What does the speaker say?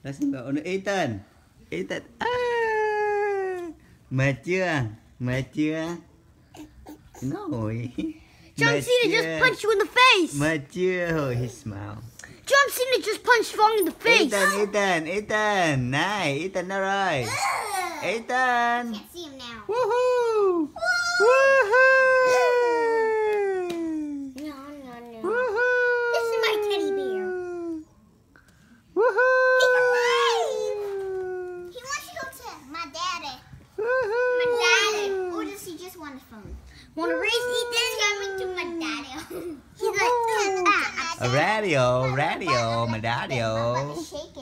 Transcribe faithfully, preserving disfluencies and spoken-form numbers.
Let's go. Ethan. Ethan. À. Mệt chưa? Mệt chưa? No. John Cena just punched you in the face. Mệt chưa? Oh, he smiled. John Cena just punched Fong in the face. Ethan, Ethan, Ethan. Nice. Ethan, all right. Ethan. Can't see him now. Woohoo! Woohoo! No, no, no. Woohoo! This is my teddy bear. Woohoo! He's alive. He wants to go to my daddy. Woohoo! My daddy. Or does he just want a phone? Want to race He's coming to my daddy. He's like, ah, A radio, radio, my daddy. shake